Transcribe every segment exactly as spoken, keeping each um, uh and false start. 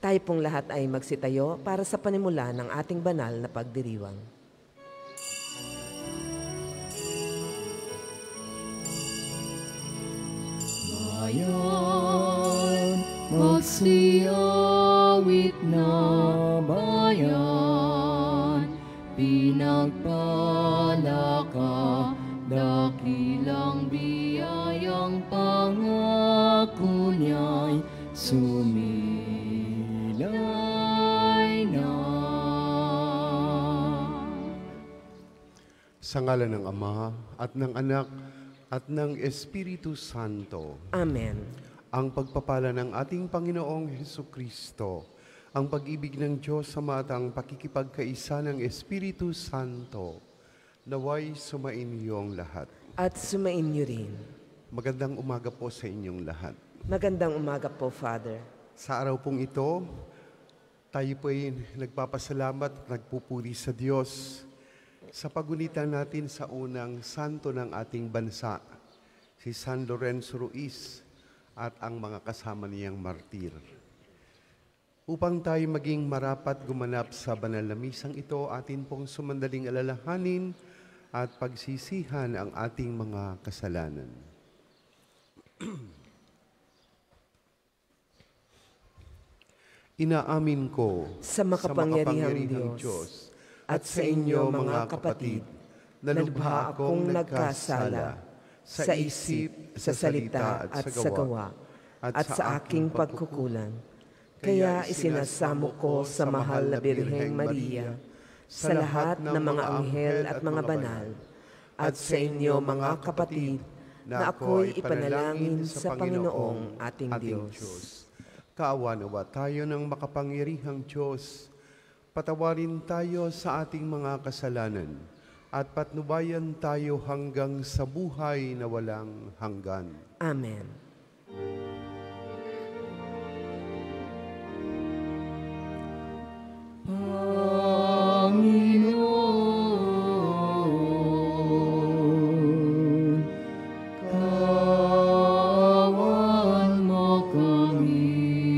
Tayo pong lahat ay magsitayo para sa panimula ng ating banal na pagdiriwang. Bayan, magsiyawit na bayan, pinagpala ka, dakilang biyayang pangako niya'y sumilay na. Sa ngalan ng Ama at ng Anak at ng Espiritu Santo. Amen. Ang pagpapala ng ating Panginoong Hesukristo, ang pag-ibig ng Diyos Ama at ang pakikipagkaisa ng Espiritu Santo, naway sumain niyong lahat. At sumain niyo rin. Magandang umaga po sa inyong lahat. Magandang umaga po, Father. Sa araw pong ito, tayo po ay nagpapasalamat at nagpupuri sa Diyos sa pagunitan natin sa unang santo ng ating bansa, si San Lorenzo Ruiz at ang mga kasama niyang martir. Upang tayo maging marapat gumanap sa banal na misang ito, atin pong sumandaling alalahanin at pagsisihan ang ating mga kasalanan. Inaamin ko sa makapangyarihang Diyos, Diyos at sa inyo mga kapatid, na lubha akong nagkasala sa isip, sa salita at sa gawa, at sa aking pagkukulang. Kaya isinasamo ko sa mahal na Birheng Maria, sa lahat ng mga anghel at mga banal, at sa inyo mga kapatid, na ako'y ipanalangin sa Panginoong ating Diyos. Kaawa-nawa tayo ng makapangyarihang Diyos, patawarin tayo sa ating mga kasalanan at patnubayan tayo hanggang sa buhay na walang hanggan. Amen. Panginoon, kawan mo kami.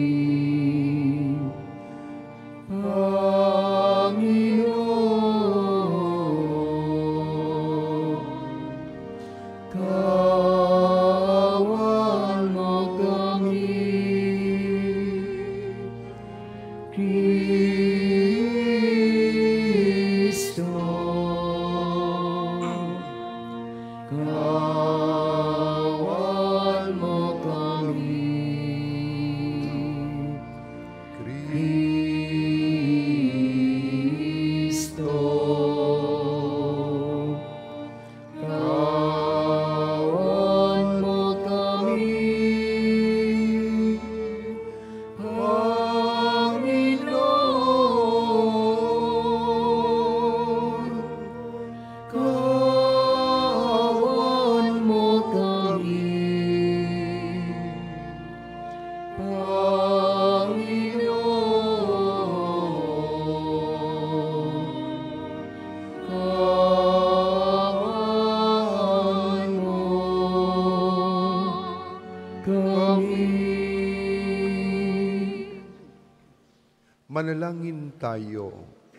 Manalangin tayo.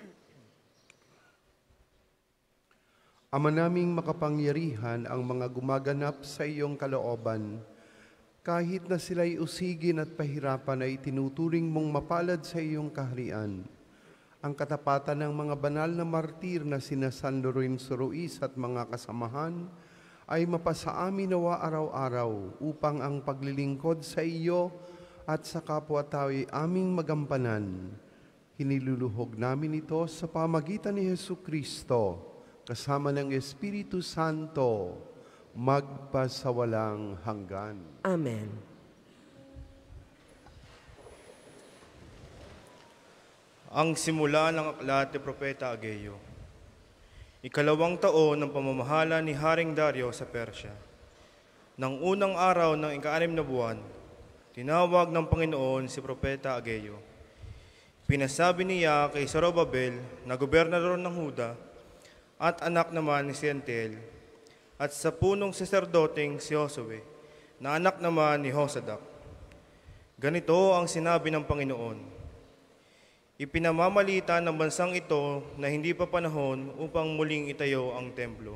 Ama naming makapangyarihan, ang mga gumaganap sa iyong kalooban, kahit na sila'y usigin at pahirapan, ay tinuturing mong mapalad sa iyong kaharian. Ang katapatan ng mga banal na martir na sina San Lorenzo Ruiz at mga kasamahan ay mapasaamin nawa araw-araw upang ang paglilingkod sa iyo at sa kapwa-tao'y aming magampanan. Hiniluluhog namin ito sa pamagitan ni Hesukristo, kasama ng Espiritu Santo, magpasawalang hanggan. Amen. Ang simula ng aklat ni Propeta Ageo. Ikalawang taon ng pamamahala ni Haring Dario sa Persya. Nang unang araw ng ika-anim na buwan, tinawag ng Panginoon si Propeta Ageo. Pinasabi niya kay Zorobabel na gobernador ng Huda at anak naman ni Sientel, at sa punong saserdoteng si Josue, na anak naman ni Josadak. Ganito ang sinabi ng Panginoon: Ipinamamalitan ng bansang ito na hindi pa panahon upang muling itayo ang templo.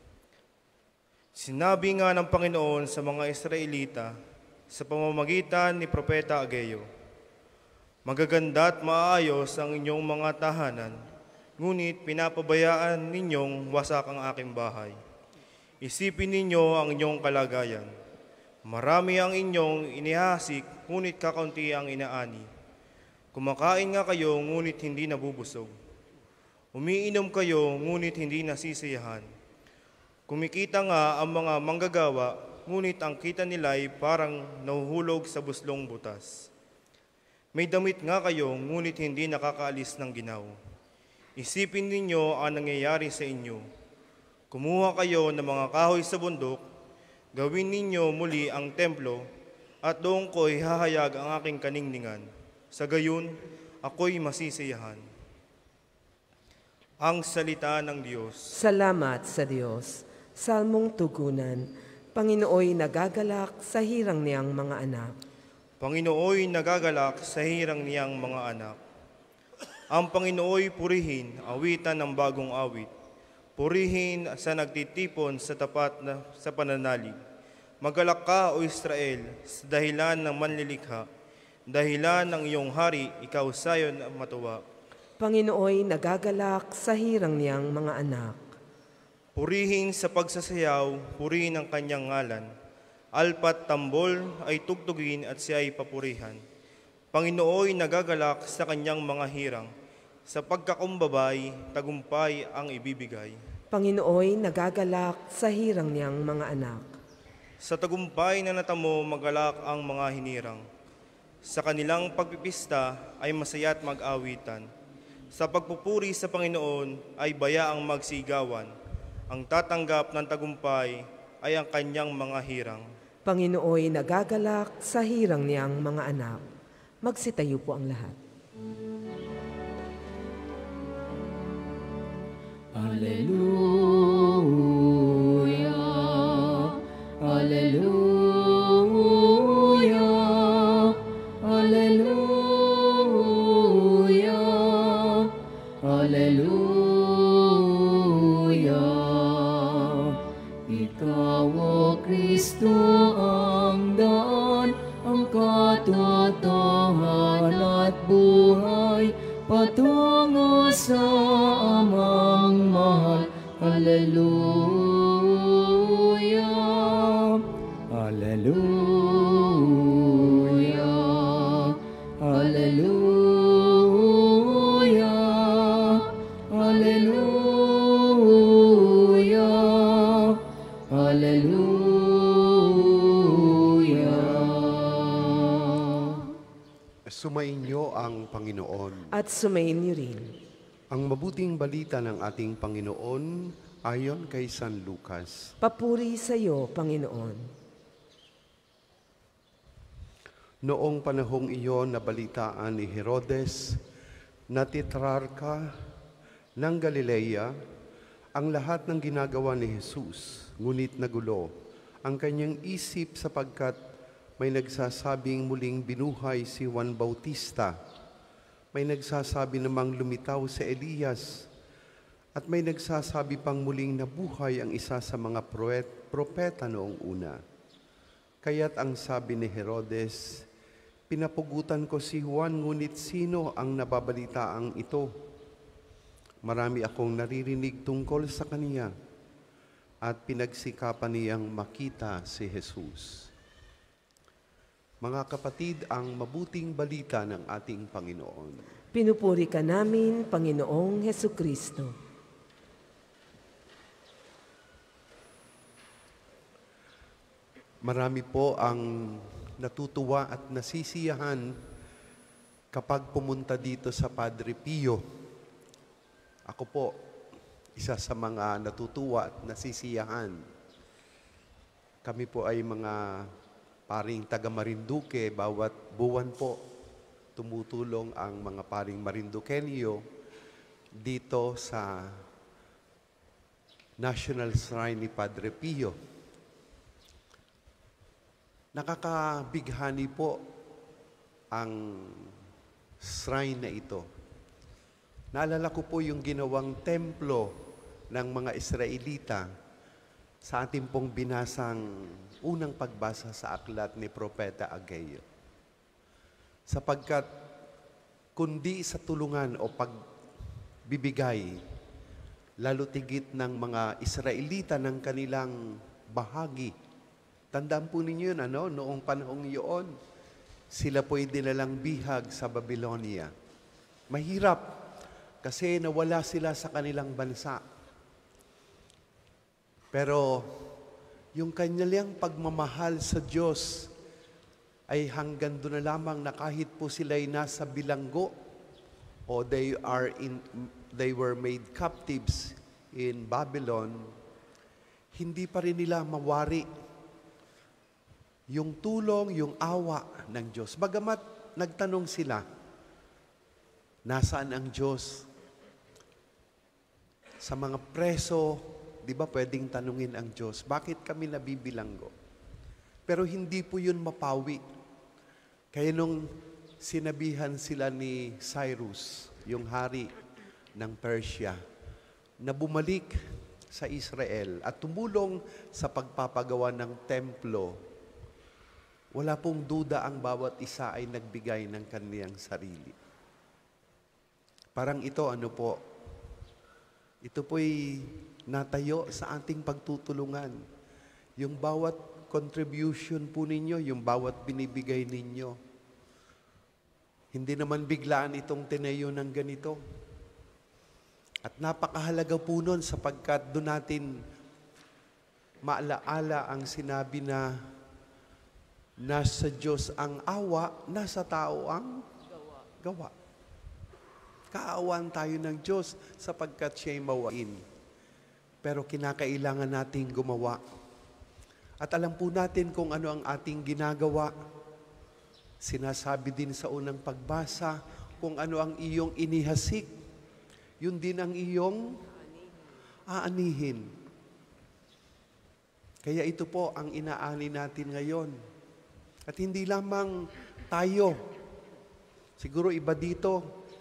Sinabi nga ng Panginoon sa mga Israelita sa pamamagitan ni Propeta Ageo, magaganda at maayos ang inyong mga tahanan, ngunit pinapabayaan ninyong wasak ang aking bahay. Isipin ninyo ang inyong kalagayan. Marami ang inyong inihasik, ngunit kakaunti ang inaani. Kumakain nga kayo, ngunit hindi nabubusog. Umiinom kayo, ngunit hindi nasisiyahan. Kumikita nga ang mga manggagawa, ngunit ang kita nila ay parang nahuhulog sa buslong butas. May damit nga kayo, ngunit hindi nakakaalis ng ginaw. Isipin ninyo ang nangyayari sa inyo. Kumuha kayo ng mga kahoy sa bundok, gawin ninyo muli ang templo, at doon ko'y hahayag ang aking kaningningan. Sa gayon, ako'y masisiyahan. Ang salita ng Diyos. Salamat sa Diyos. Salmong tugunan, Panginooy nagagalak sa hirang niyang mga anak. Panginooy nagagalak sa hirang niyang mga anak. Ang Panginooy purihin, awitan ng bagong awit. Purihin sa nagtitipon sa tapat na sa pananalig. Magalak ka, O Israel, sa dahilan ng manlilikha. Dahilan ng iyong hari, ikaw sayon ang matuwa. Panginooy nagagalak sa hirang niyang mga anak. Purihin sa pagsasayaw, purihin ang kanyang ngalan. Alpat tambol ay tugtugin at siya ay papurihan. Panginooy nagagalak sa kanyang mga hirang. Sa pagkakumbabay, tagumpay ang ibibigay. Panginooy nagagalak sa hirang niyang mga anak. Sa tagumpay na natamo, magalak ang mga hinirang. Sa kanilang pagpipista ay masaya at mag-awitan. Sa pagpupuri sa Panginoon ay bayaang magsigawan. Ang tatanggap ng tagumpay ay ang kanyang mga hirang. Panginooy nagagalak sa hirang niyang mga anak. Magsitayo po ang lahat. Alleluia, Alleluia, Alleluia, Alleluia. Ikaw, O Kristo, ang daan, ang katotohanan at buhay, patungo sa Amang mahal. Alleluia, Alleluia, Alleluia, Alleluia, Alleluia. Sumainyo ang Panginoon. At sumayin niyo rin. Ang mabuting balita ng ating Panginoon ayon kay San Lucas. Papuri sa iyo, Panginoon. Noong panahong iyon, nabalitaan ni Herodes na tetrarka ng Galilea ang lahat ng ginagawa ni Jesus, ngunit nagulo ang kanyang isip sapagkat may nagsasabing muling binuhay si Juan Bautista. May nagsasabi namang lumitaw sa Elias, at may nagsasabi pang muling nabuhay ang isa sa mga proet, propeta noong una. Kaya't ang sabi ni Herodes, pinapugutan ko si Juan, ngunit sino ang nababalitaang ito? Marami akong naririnig tungkol sa kaniya, at pinagsikapan niyang makita si Jesus. Mga kapatid, ang mabuting balita ng ating Panginoon. Pinupuri ka namin, Panginoong Hesukristo. Marami po ang natutuwa at nasisiyahan kapag pumunta dito sa Padre Pio. Ako po, isa sa mga natutuwa at nasisiyahan. Kami po ay mga paring taga Marinduque, bawat buwan po tumutulong ang mga paring Marinduqueño dito sa National Shrine ni Padre Pio. Nakakabighani po ang shrine na ito. Naalala ko po yung ginawang templo ng mga Israelita sa ating pong binasang unang pagbasa sa aklat ni Propeta Ageo. Sapagkat kundi sa tulungan o pagbibigay, lalo tigit ng mga Israelita ng kanilang bahagi. Tandaan po ninyo yun, ano? Noong panahong yun, sila po'y dinalang bihag sa Babylonia. Mahirap kasi nawala sila sa kanilang bansa. Pero yung kanilang pagmamahal sa Diyos ay hanggang doon na lamang na kahit po sila'y nasa bilanggo o they are in they were made captives in Babylon, hindi pa rin nila mawari yung tulong, yung awa ng Diyos. Bagamat nagtanong sila, nasaan ang Diyos? Sa mga preso, di ba pwedeng tanungin ang Diyos, bakit kami nabibilanggo? Pero hindi po yun mapawi. Kaya nung sinabihan sila ni Cyrus, yung hari ng Persia, na bumalik sa Israel at tumulong sa pagpapagawa ng templo, wala pong duda ang bawat isa ay nagbigay ng kaniyang sarili. Parang ito, ano po, ito po'y natayo sa ating pagtutulungan. Yung bawat contribution po ninyo, yung bawat binibigay ninyo. Hindi naman biglaan itong tinayo ng ganito. At napakahalaga po nun sapagkat doon natin maalaala ang sinabi na nasa Diyos ang awa, nasa tao ang gawa. Kaawaan tayo ng Diyos sapagkat siya'y mawain. Pero kinakailangan nating gumawa. At alam po natin kung ano ang ating ginagawa. Sinasabi din sa unang pagbasa kung ano ang iyong inihasik. Yun din ang iyong aanihin. Kaya ito po ang inaani natin ngayon. At hindi lamang tayo. Siguro iba dito,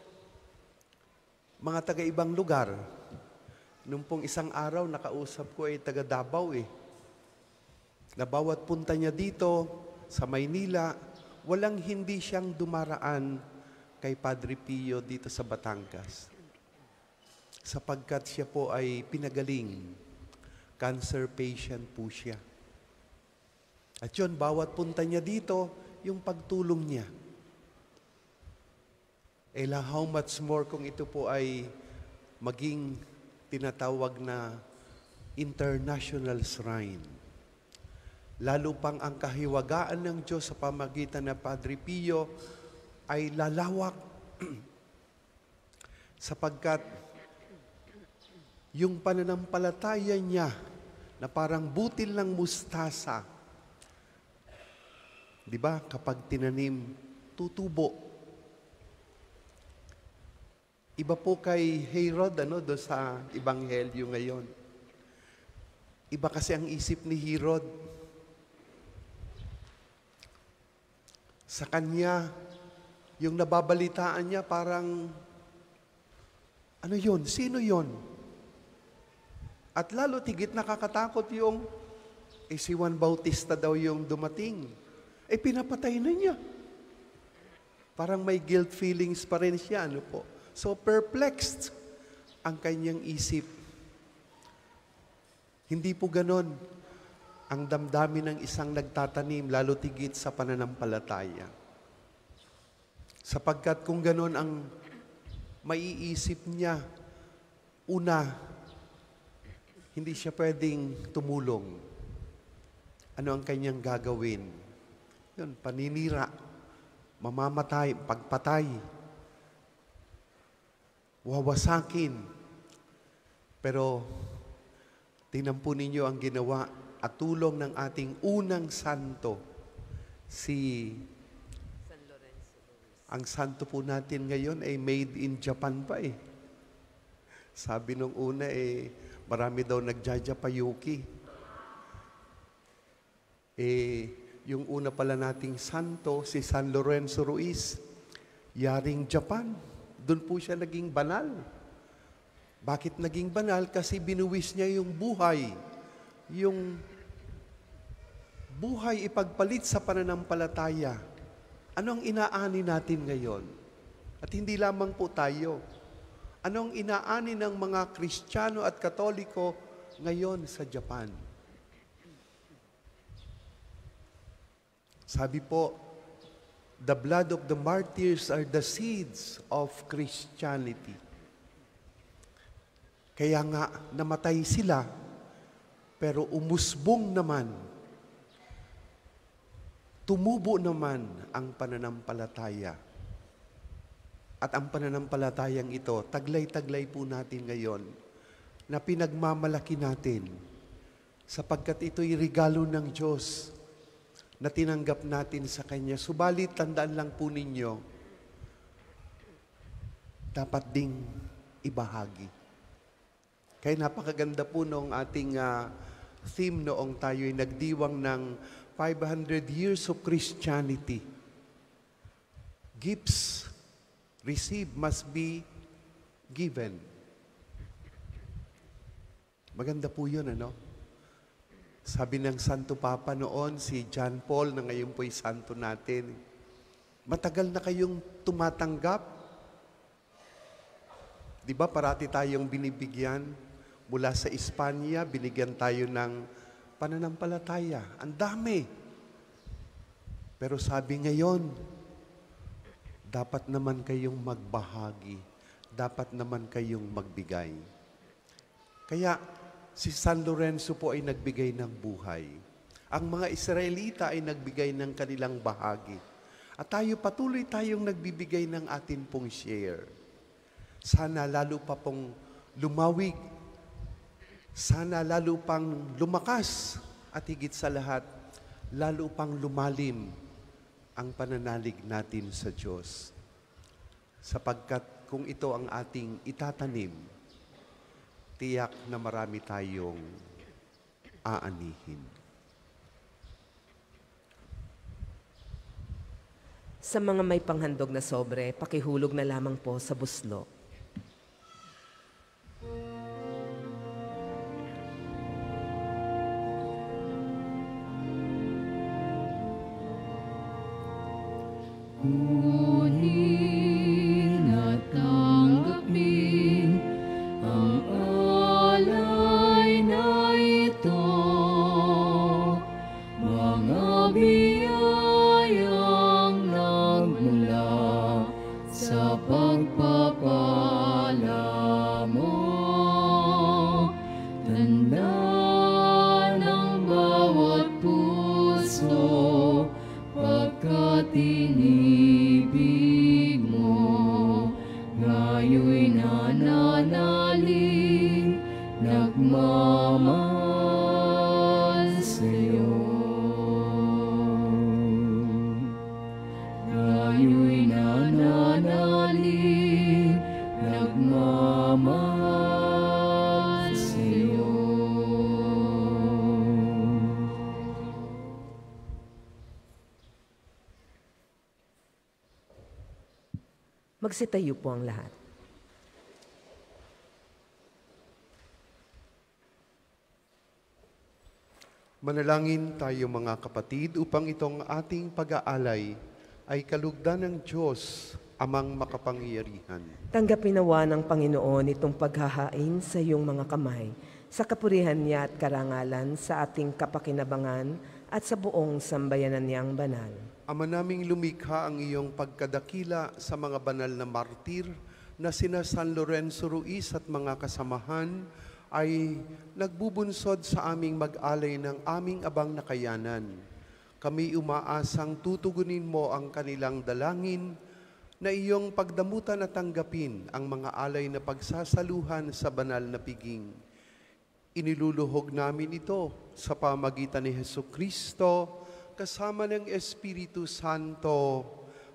mga taga-ibang lugar. Nung pong isang araw, nakausap ko ay taga Davao eh. Na bawat punta niya dito sa Maynila, walang hindi siyang dumaraan kay Padre Pio dito sa Batangas. Sapagkat siya po ay pinagaling. Cancer patient po siya. At yun, bawat punta niya dito, yung pagtulong niya. Eh, how much more kung ito po ay maging tinatawag na international shrine. Lalo pang ang kahiwagaan ng Diyos sa pamagitan ng Padre Pio ay lalawak sapagkat yung pananampalataya niya na parang butil ng mustasa, di ba, kapag tinanim, tutubo. Iba po kay Herod, ano, do sa Ebanghelyo ngayon. Iba kasi ang isip ni Herod. Sa kanya, yung nababalitaan niya parang, ano yun? Sino yun? At lalo tigit nakakatakot yung, eh si Juan Bautista daw yung dumating. Eh pinapatay na niya. Parang may guilt feelings pa rin siya, ano po. So perplexed ang kanyang isip. Hindi po ganon ang damdamin ng isang nagtatanim, lalo tigit sa pananampalataya. Sapagkat kung ganon ang maiisip niya, una, hindi siya pwedeng tumulong. Ano ang kanyang gagawin? Yun, paninira, mamamatay, pagpatay, wawasakin. Pero, tingnan po ninyo ang ginawa at tulong ng ating unang santo, si San Lorenzo. Ang santo po natin ngayon ay made in Japan pa eh. Sabi nung una eh, marami daw nagjajapayuki. Eh, yung una pala nating santo, si San Lorenzo Ruiz, yaring Japan. Doon po siya naging banal. Bakit naging banal? Kasi binuwis niya yung buhay. Yung buhay ipagpalit sa pananampalataya. Ano ang inaani natin ngayon? At hindi lamang po tayo. Ano ang inaani ng mga Kristiyano at Katoliko ngayon sa Japan? Sabi po, the blood of the martyrs are the seeds of Christianity. Kaya nga, namatay sila, pero umusbong naman, tumubo naman ang pananampalataya. At ang pananampalatayang ito, taglay-taglay po natin ngayon, na pinagmamalaki natin, sapagkat ito'y regalo ng Diyos na tinanggap natin sa Kanya. Subalit, tandaan lang po ninyo, dapat ding ibahagi. Kaya napakaganda po noong ating uh, theme noong tayo'y nagdiwang ng five hundred years of Christianity. Gifts received must be given. Maganda po yun, ano? Sabi ng Santo Papa noon, si John Paul, na ngayon po'y santo natin, matagal na kayong tumatanggap. Di ba parati tayong binibigyan? Mula sa Espanya, binigyan tayo ng pananampalataya. Ang dami. Pero sabi ngayon, dapat naman kayong magbahagi. Dapat naman kayong magbigay. Kaya, si San Lorenzo po ay nagbigay ng buhay. Ang mga Israelita ay nagbigay ng kanilang bahagi. At tayo patuloy tayong nagbibigay ng atin pong share. Sana lalo pa pong lumawig. Sana lalo pang lumakas at higit sa lahat, lalo pang lumalim ang pananalig natin sa Diyos. Sapagkat kung ito ang ating itatanim, tiyak na marami tayong aanihin. Sa mga may panghandog na sobre, pakihulog na lamang po sa buslo. Kunin at tanggapin ang alay na ito, mga biyayang nagmula sa pagpapala mo. Tanda ng bawat puso, pagkat inibig mo, ngayo'y nananalig, nagmamahal sa'yo. Ngayo'y nananalig, nagmamahal sa'yo. Magsitayo po ang lahat. Manalangin tayo mga kapatid upang itong ating pag-aalay ay kalugdan ng Diyos, Amang makapangyarihan. Tanggapin nawa ng Panginoon itong paghahain sa iyong mga kamay, sa kapurihan niya at karangalan sa ating kapakinabangan at sa buong sambayanan niyang banal. Ama naming lumikha, ang iyong pagkadakila sa mga banal na martir na sina San Lorenzo Ruiz at mga kasamahan ay nagbubunsod sa aming mag-alay ng aming abang na kayanan. Kami umaasang tutugunin mo ang kanilang dalangin na iyong pagdamutan at tanggapin ang mga alay na pagsasaluhan sa banal na piging. Iniluluhog namin ito sa pamagitan ni Hesukristo, kasama ng Espiritu Santo,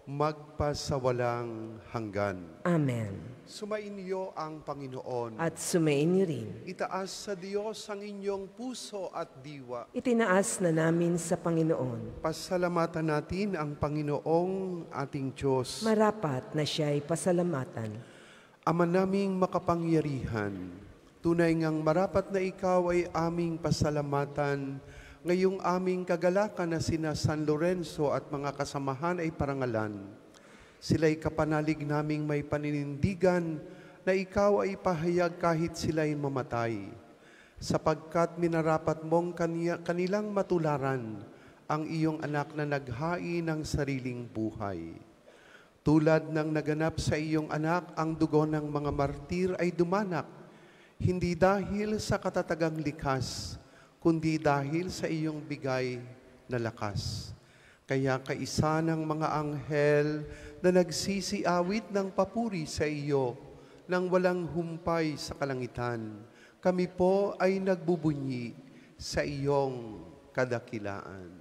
magpasawalang hanggan. Amen. Sumainyo ang Panginoon. At sumainyo rin. Itaas sa Diyos ang inyong puso at diwa. Itinaas na namin sa Panginoon. Pasalamatan natin ang Panginoong ating Diyos. Marapat na siya'y pasalamatan. Ama naming makapangyarihan, tunay ngang marapat na ikaw ay aming pasalamatan, ngayong aming kagalakan na sina San Lorenzo at mga kasamahan ay parangalan. Sila'y kapanalig naming may paninindigan na ikaw ay pahayag kahit sila'y mamatay, sapagkat minarapat mong kaniya, kanilang matularan ang iyong anak na naghain ng sariling buhay. Tulad ng naganap sa iyong anak, ang dugo ng mga martir ay dumanak, hindi dahil sa katatagang likas, kundi dahil sa iyong bigay na lakas. Kaya kaisa ng mga anghel na nagsisiawit ng papuri sa iyo nang walang humpay sa kalangitan, kami po ay nagbubunyi sa iyong kadakilaan.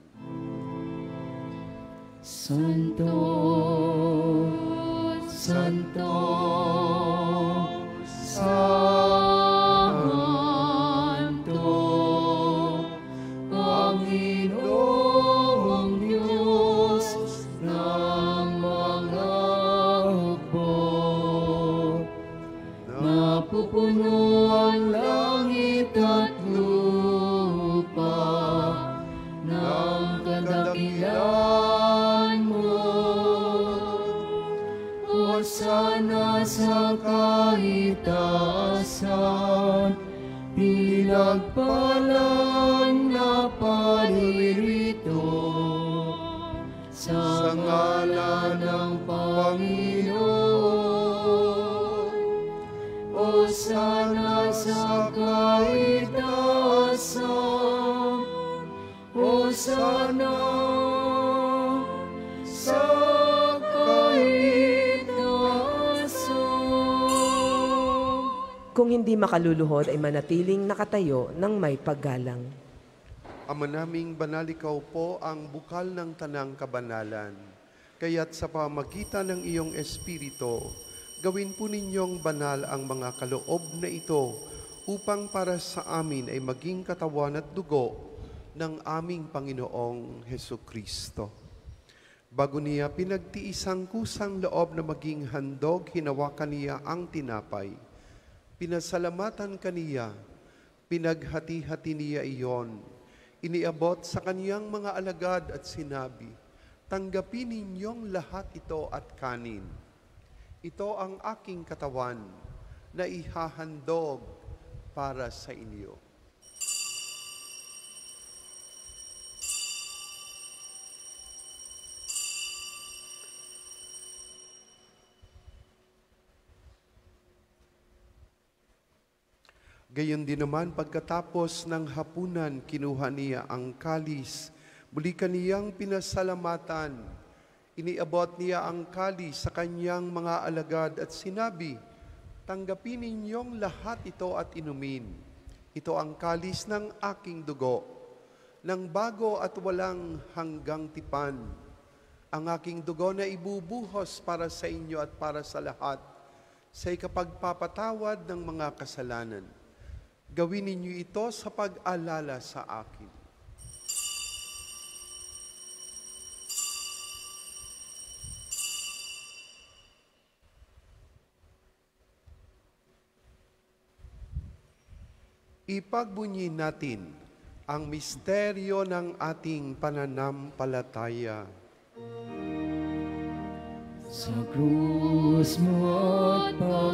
Santo, Santo, Santo, Panginoong Diyos ng mga hukbo. Napupuno ang langit at lupa ng kadakilan mo. Hosana sa kaitaasan, pinagpalang na paririto sa ngalan ng Panginoon. Hosana sa kaitaasan, Hosana sa kaitaasan. Kung hindi makaluluhod ay manatiling nakatayo ng may paggalang. Ama naming banal, ikaw po ang bukal ng tanang kabanalan. Kaya't sa pamagitan ng iyong Espiritu, gawin po ninyong banal ang mga kaloob na ito upang para sa amin ay maging katawan at dugo ng aming Panginoong Hesukristo. Bago niya pinagtiisang kusang loob na maging handog, hinawakan niya ang tinapay. Pinasalamatan kaniya, pinaghati-hati niya iyon, iniabot sa kaniyang mga alagad at sinabi, tanggapin ninyong lahat ito at kanin. Ito ang aking katawan na ihahandog para sa inyo. Gayon din naman, pagkatapos ng hapunan, kinuha niya ang kalis. Muli kaniyang pinasalamatan. Iniabot niya ang kalis sa kanyang mga alagad at sinabi, tanggapin ninyong lahat ito at inumin. Ito ang kalis ng aking dugo, ng bago at walang hanggang tipan. Ang aking dugo na ibubuhos para sa inyo at para sa lahat, sa ikapagpapatawad ng mga kasalanan. Gawin ninyo ito sa pag-alala sa akin. Ipagbunyi natin ang misteryo ng ating pananampalataya. Sa krus mo at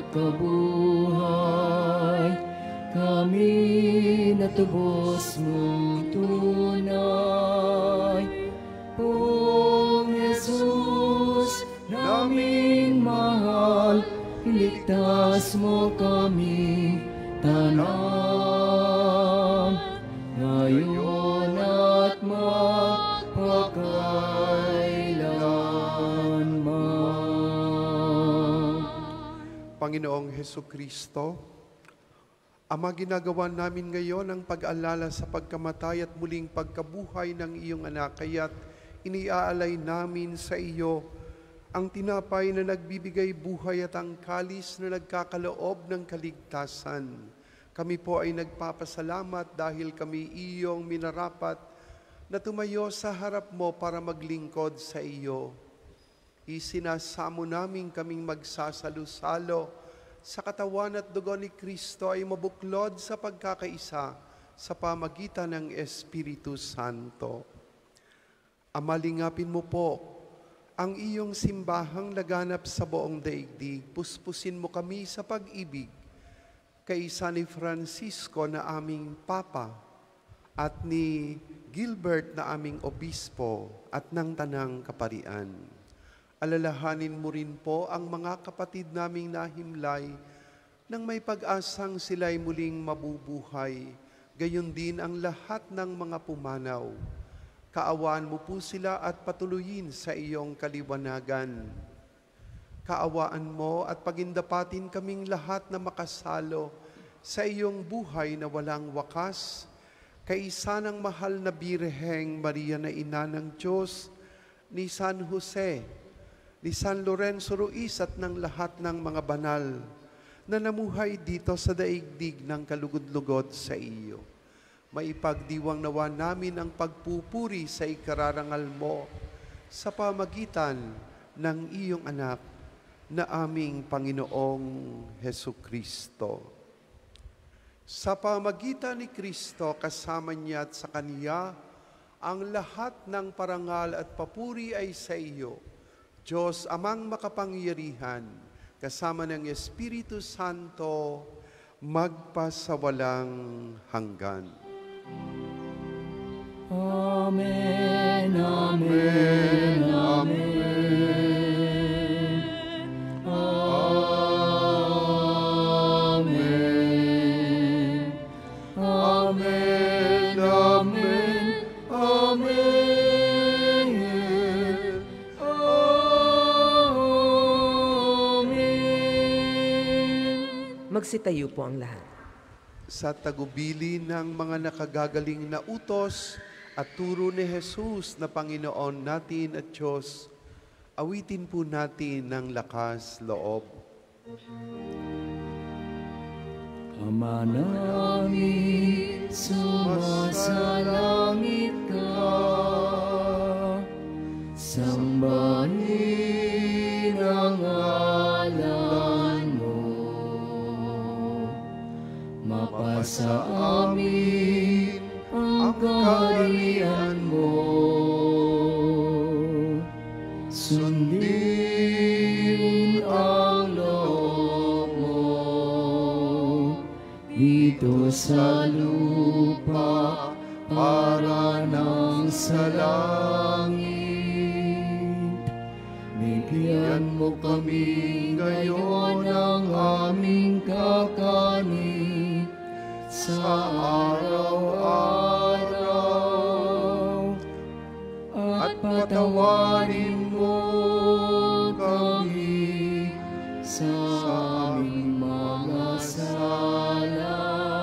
pagkabuhay, kami natubos mong tunay. Pong Jesus, naming mahal, iligtas mo kami tanan, ngayon at magpakailanman. Panginoong Hesukristo, Ama, ginagawa namin ngayon ang pag-alala sa pagkamatay at muling pagkabuhay ng iyong anak, kaya't iniaalay namin sa iyo ang tinapay na nagbibigay buhay at ang kalis na nagkakaloob ng kaligtasan. Kami po ay nagpapasalamat dahil kami iyong minarapat na tumayo sa harap mo para maglingkod sa iyo. Isinasamo namin kaming magsasalo-salo sa katawan at dugo ni Kristo ay mabuklod sa pagkakaisa sa pamagitan ng Espiritu Santo. Ama, lingapin mo po ang iyong simbahang laganap sa buong daigdig. Puspusin mo kami sa pag-ibig kaisa ni Francisco na aming Papa at ni Gilbert na aming Obispo at ng Tanang Kaparian. Alalahanin mo rin po ang mga kapatid naming nahimlay nang may pag-asang sila'y muling mabubuhay, gayon din ang lahat ng mga pumanaw. Kaawaan mo po sila at patuloyin sa iyong kaliwanagan. Kaawaan mo at pagindapatin kaming lahat na makasalo sa iyong buhay na walang wakas, kaisa ng mahal na Birheng Maria na Ina ng Diyos, ni San Jose, ni San Lorenzo Ruiz at ng lahat ng mga banal na namuhay dito sa daigdig ng kalugod-lugod sa iyo. Maipagdiwang nawa namin ang pagpupuri sa ikararangal mo sa pamagitan ng iyong anak na aming Panginoong Hesukristo. Sa pamagitan ni Kristo, kasama niya at sa Kaniya, ang lahat ng parangal at papuri ay sa iyo, Diyos Amang makapangyarihan, kasama ng Espiritu Santo, magpasawalang hanggan. Amen, amen, amen. Amen. Amen, amen, amen. Amen. Magsitayo po ang lahat. Sa tagubili ng mga nakagagaling na utos at turo ni Jesus na Panginoon natin at Diyos, awitin po natin ng lakas loob. Ama namin, sumasalangit ka, sambahin ang ngalan mo, mapasa amin ang kaharian mo, sundin ang loob mo dito sa lupa para nang sa langit. Bigyan mo kami ngayon ng aming kakanin sa araw-araw, at patawarin mo kami sa aming mga sala,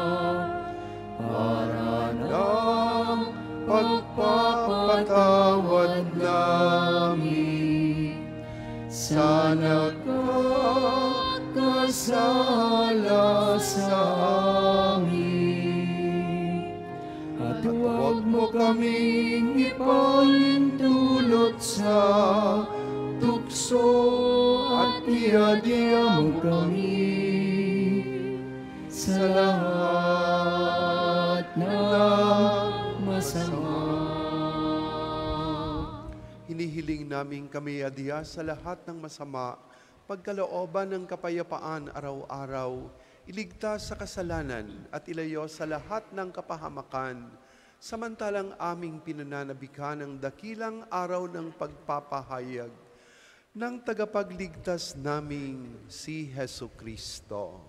para ng pagpapatawad namin sa nagkakasala sa amin. At huwag mo kaming ipahintulot sa tukso, at iadya mo kami sa lahat ng masama. Hinihiling namin kami adya sa lahat ng masama, pagkalooban ng kapayapaan araw-araw, iligtas sa kasalanan at ilayo sa lahat ng kapahamakan, samantalang aming pinananabikan ang dakilang araw ng pagpapahayag ng tagapagligtas naming si Hesukristo.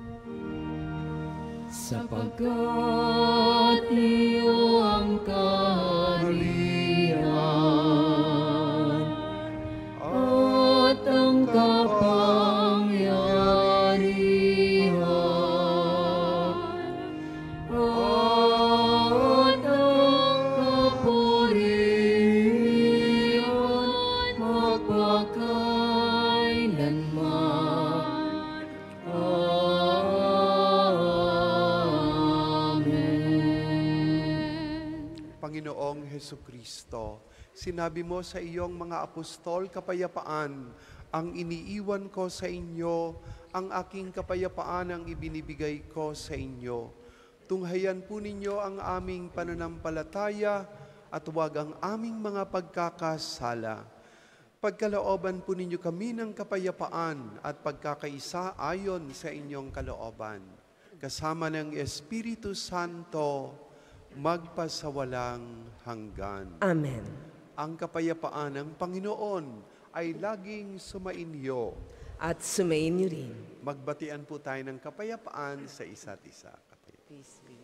Sapagkat iyo ang kaharian at ang kapangyarihan at ang kapurihan magpaka Hesukristo. Sinabi mo sa iyong mga apostol, kapayapaan ang iniiwan ko sa inyo, ang aking kapayapaan ang ibinibigay ko sa inyo. Tunghayan po ninyo ang aming pananampalataya at huwag ang aming mga pagkakasala. Pagkalooban po ninyo kami ng kapayapaan at pagkakaisa ayon sa inyong kalooban. Kasama ng Espiritu Santo, magpasawalang hanggan. Amen. Ang kapayapaan ng Panginoon ay laging sumainyo. At sumayin niyo rin. Magbatian po tayo ng kapayapaan sa isa't isa. Peace be.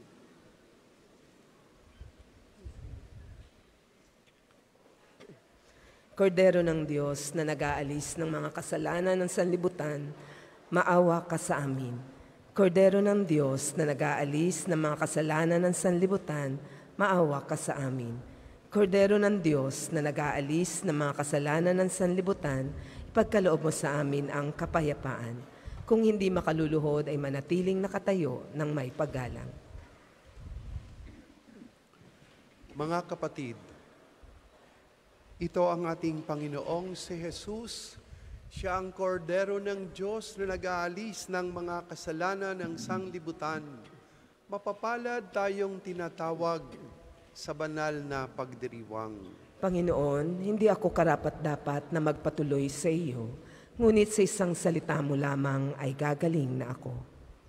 Kordero ng Diyos na nag-aalis ng mga kasalanan ng sanlibutan, maawa ka sa amin. Kordero ng Diyos na nag-aalis ng mga kasalanan ng sanlibutan, maawa ka sa amin. Kordero ng Diyos na nag-aalis ng mga kasalanan ng sanlibutan, ipagkaloob mo sa amin ang kapayapaan. Kung hindi makaluluhod ay manatiling nakatayo ng may paggalang. Mga kapatid, ito ang ating Panginoong si Jesus. Siya ang kordero ng Diyos na nag-aalis ng mga kasalanan ng sanglibutan. Mapapalad tayong tinatawag sa banal na pagdiriwang. Panginoon, hindi ako karapat-dapat na magpatuloy sa iyo, ngunit sa isang salita mo lamang ay gagaling na ako.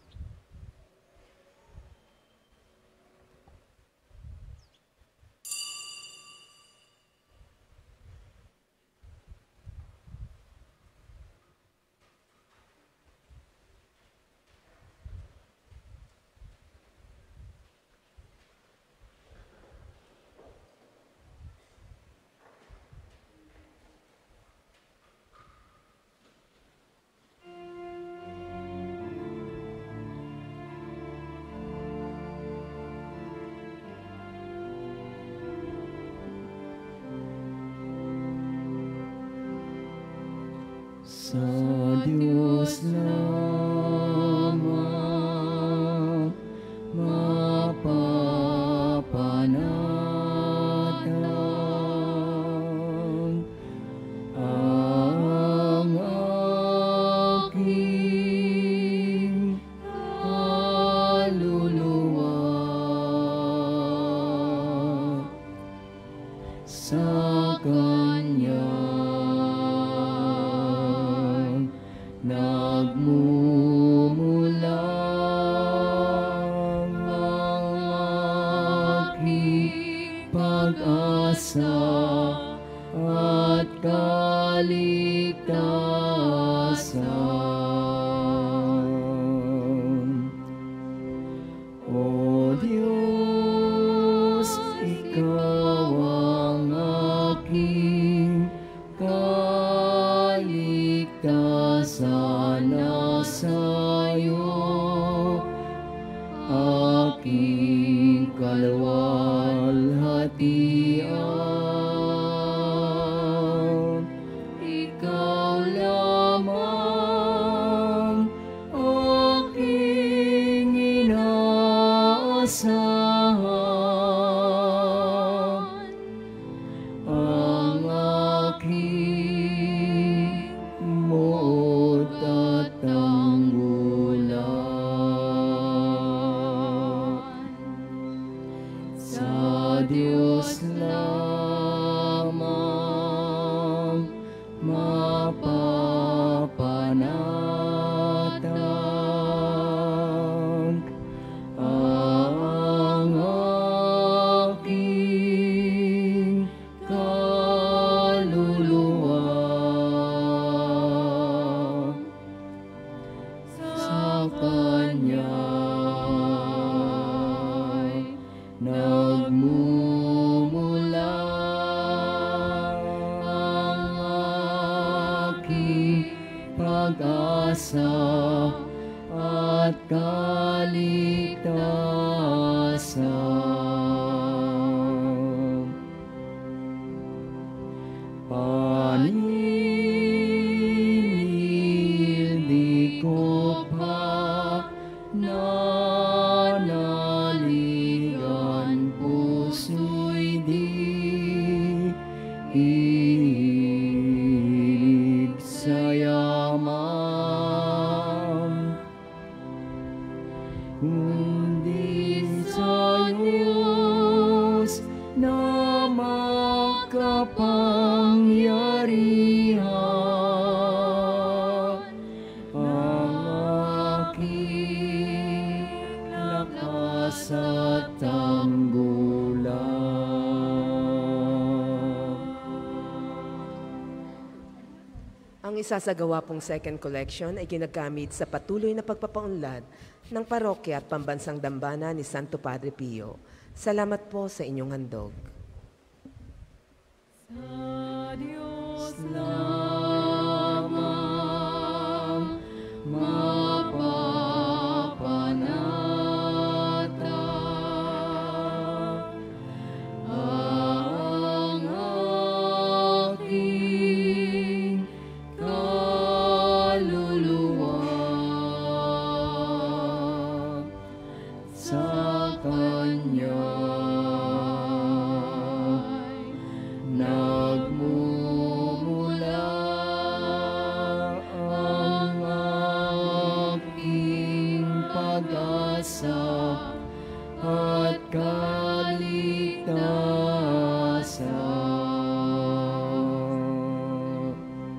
Sa Diyos lamang mapapanatang ang aking kaluluwa. Sa Kanya nagmumula ang aking pag-asa at kaligtasan. O Diyos, Ikaw ang aking kaligtasan, nasa iyo aking kaluwalhatian. Ikaw lamang aking inaasahan, ang aking moot at tanggulan. Sa Diyos lamang mapapanatang ang aking kaluluwa. Sa Kanya nagmumula ang aking pag-asa at kaligtasan. Paninil di ko pa nanaligan, puso'y di kundi sa Diyos na makapangyarihan, ang aking lakas at tanggulan. Ang isasagawa pong second collection ay ginagamit sa patuloy na pagpapaunlad ng parokya at pambansang dambana ni Santo Padre Pio. Salamat po sa inyong handog. Sa Diyos lamang mapapanata ang aking kaluluwa. Sa Kanya nagmumula ang aking pag-asa at kaligtasan.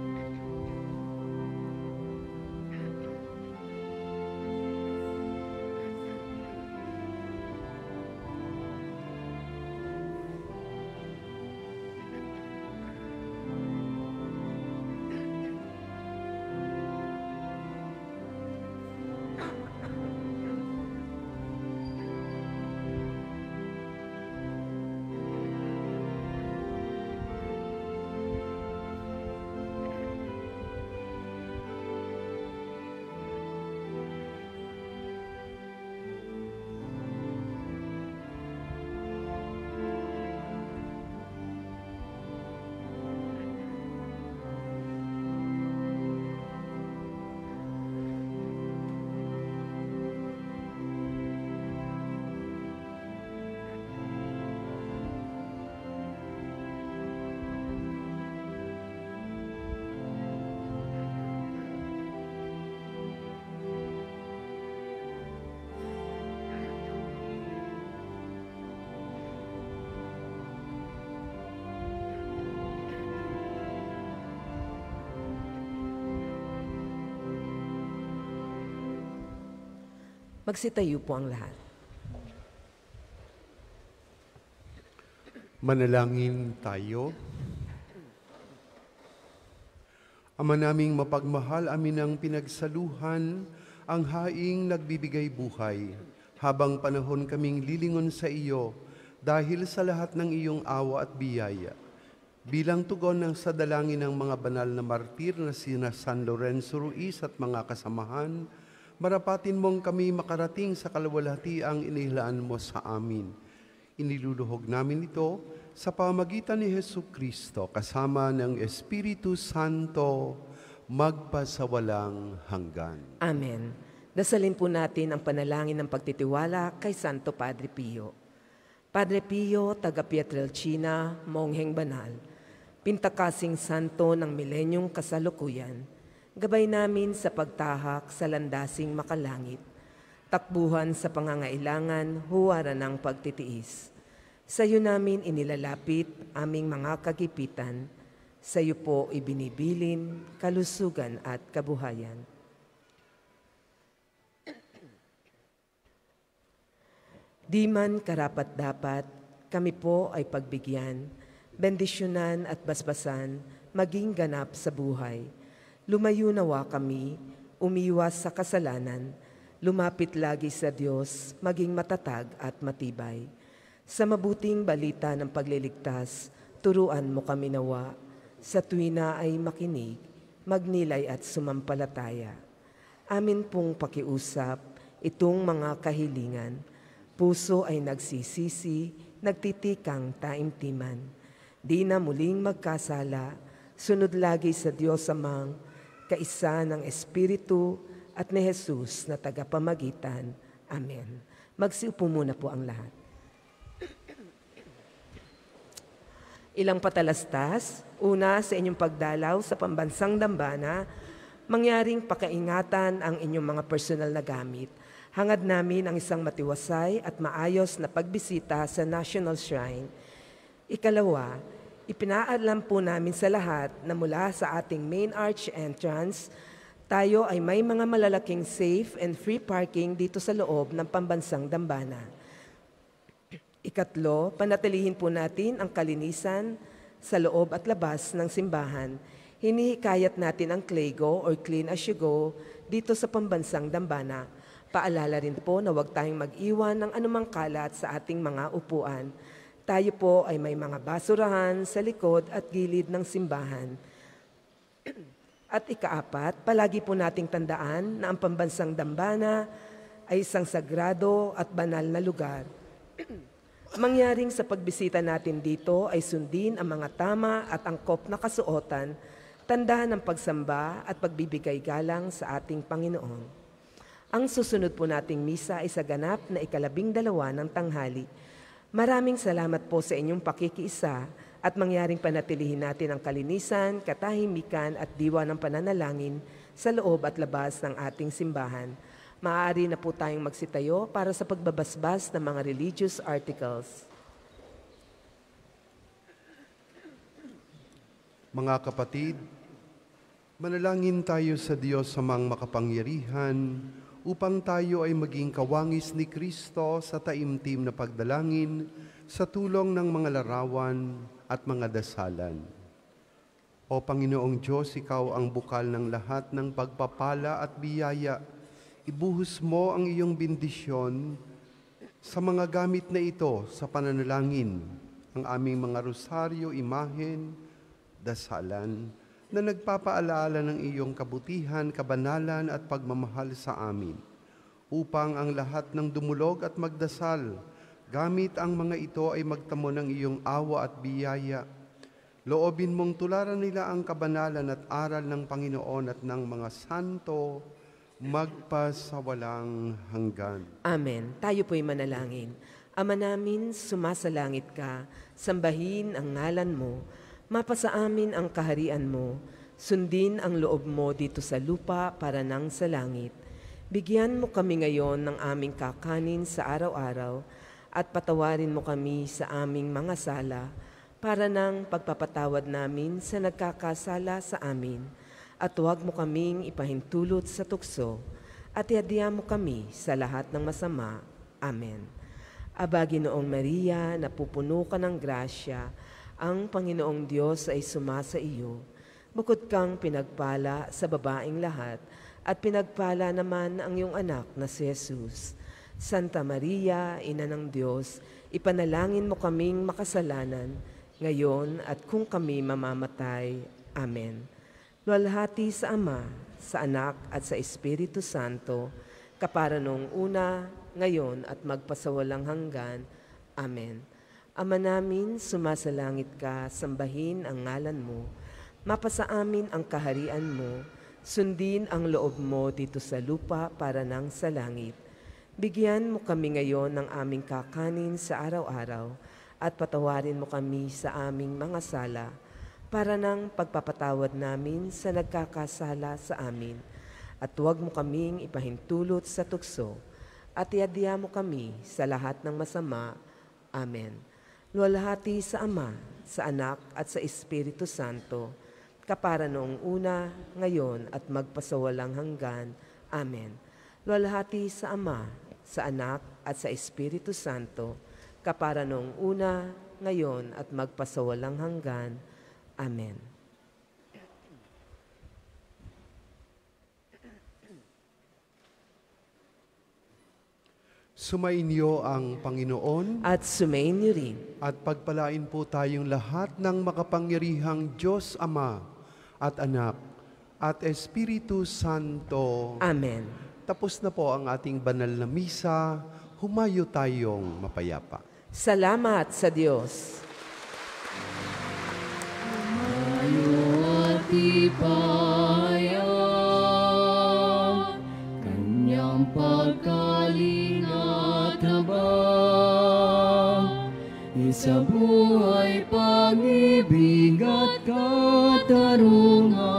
Magsitayo po ang lahat. Manalangin tayo. Ama naming mapagmahal, amin ang pinagsaluhan ang haing nagbibigay buhay. Habang panahon kaming lilingon sa iyo dahil sa lahat ng iyong awa at biyaya. Bilang tugon ng sa dalangin ng mga banal na martir na sina San Lorenzo Ruiz at mga kasamahan, marapatin mong kami makarating sa kaluwalhatiang inilaan mo sa amin. Iniluluhog namin ito sa pamagitan ni Jesucristo kasama ng Espiritu Santo magpasawalang hanggan. Amen. Dasalin po natin ang panalangin ng pagtitiwala kay Santo Padre Pio. Padre Pio, taga Pietrelcina, mongheng banal, pintakasing santo ng milenyong kasalukuyan, gabay namin sa pagtahak sa landasing makalangit, takbuhan sa pangangailangan, huwaran ng pagtitiis. Sa iyo namin inilalapit aming mga kagipitan, sa iyo po ibinibilin, kalusugan at kabuhayan. Di man karapat-dapat, kami po ay pagbigyan, bendisyonan at basbasan, maging ganap sa buhay. Lumayo nawa kami, umiwas sa kasalanan, lumapit lagi sa Diyos, maging matatag at matibay. Sa mabuting balita ng pagliligtas, turuan mo kami nawa, sa tuwina ay makinig, magnilay at sumampalataya. Amin pong pakiusap itong mga kahilingan, puso ay nagsisisi, nagtitikang taimtiman. Di na muling magkasala, sunod lagi sa Diyos Amang, kaisa ng Espiritu at ni Jesus na tagapamagitan. Amen. Magsiupo muna po ang lahat. Ilang patalastas, una sa inyong pagdalaw sa pambansang dambana, mangyaring pakaingatan ang inyong mga personal na gamit. Hangad namin ang isang matiwasay at maayos na pagbisita sa National Shrine. Ikalawa, ipinaalam po namin sa lahat na mula sa ating main arch entrance, tayo ay may mga malalaking safe and free parking dito sa loob ng pambansang dambana. Ikatlo, panatilihin po natin ang kalinisan sa loob at labas ng simbahan. Hinihikayat natin ang Clego or Clean as you go dito sa pambansang dambana. Paalala rin po na huwag tayong mag-iwan ng anumang kalat sa ating mga upuan. Tayo po ay may mga basurahan sa likod at gilid ng simbahan. At ikaapat, palagi po nating tandaan na ang pambansang dambana ay isang sagrado at banal na lugar. Mangyaring sa pagbisita natin dito ay sundin ang mga tama at angkop na kasuotan, tanda ng pagsamba at pagbibigay galang sa ating Panginoon. Ang susunod po nating misa ay sa ganap na ikalabing dalawa ng tanghali. Maraming salamat po sa inyong pakikiisa at mangyaring panatilihin natin ang kalinisan, katahimikan at diwa ng pananalangin sa loob at labas ng ating simbahan. Maaari na po tayong magsitayo para sa pagbabasbas ng mga religious articles. Mga kapatid, manalangin tayo sa Diyos sa mga makapangyarihan upang tayo ay maging kawangis ni Kristo sa taimtim na pagdalangin sa tulong ng mga larawan at mga dasalan. O Panginoong Diyos, Ikaw ang bukal ng lahat ng pagpapala at biyaya. Ibuhos mo ang iyong bendisyon sa mga gamit na ito sa pananalangin, ang aming mga rosaryo, imahen, dasalan, na nagpapaalaala ng iyong kabutihan, kabanalan at pagmamahal sa amin, upang ang lahat ng dumulog at magdasal, gamit ang mga ito ay magtamo ng iyong awa at biyaya. Loobin mong tularan nila ang kabanalan at aral ng Panginoon at ng mga santo, magpasawalang hanggan. Amen. Tayo po'y manalangin. Ama namin, sumasalangit ka, sambahin ang ngalan mo, mapasa amin ang kaharian mo, sundin ang loob mo dito sa lupa para nang sa langit. Bigyan mo kami ngayon ng aming kakanin sa araw-araw at patawarin mo kami sa aming mga sala para nang pagpapatawad namin sa nagkakasala sa amin. At huwag mo kaming ipahintulot sa tukso at iadya mo kami sa lahat ng masama. Amen. Aba, Ginoong Maria, napupuno ka ng grasya, ang Panginoong Diyos ay sumasa iyo. Bukod kang pinagpala sa babaeng lahat, at pinagpala naman ang iyong anak na si Jesus. Santa Maria, Ina ng Diyos, ipanalangin mo kaming makasalanan, ngayon at kung kami mamamatay. Amen. Luwalhati sa Ama, sa Anak at sa Espiritu Santo, kapara noong una, ngayon at magpasawalang hanggan. Amen. Ama namin, sumasalangit ka, sambahin ang ngalan mo, mapasa amin ang kaharian mo, sundin ang loob mo dito sa lupa para nang sa langit. Bigyan mo kami ngayon ng aming kakanin sa araw-araw at patawarin mo kami sa aming mga sala para nang pagpapatawad namin sa nagkakasala sa amin. At huwag mo kaming ipahintulot sa tukso at iadya mo kami sa lahat ng masama. Amen. Luwalhati sa Ama, sa Anak at sa Espiritu Santo, kapara noong una, ngayon at magpasawalang hanggan. Amen. Luwalhati sa Ama, sa Anak at sa Espiritu Santo, kapara noong una, ngayon at magpasawalang hanggan. Amen. Sumainyo ang Panginoon At sumainyo rin. at pagpalain po tayong lahat ng makapangyarihang Diyos Ama at Anak at Espiritu Santo. Amen. Tapos na po ang ating banal na misa, humayo tayong mapayapa. Salamat sa Diyos. Matibaya, kanyang pagkalinga habang isa buhay pag-ibig at katarungan.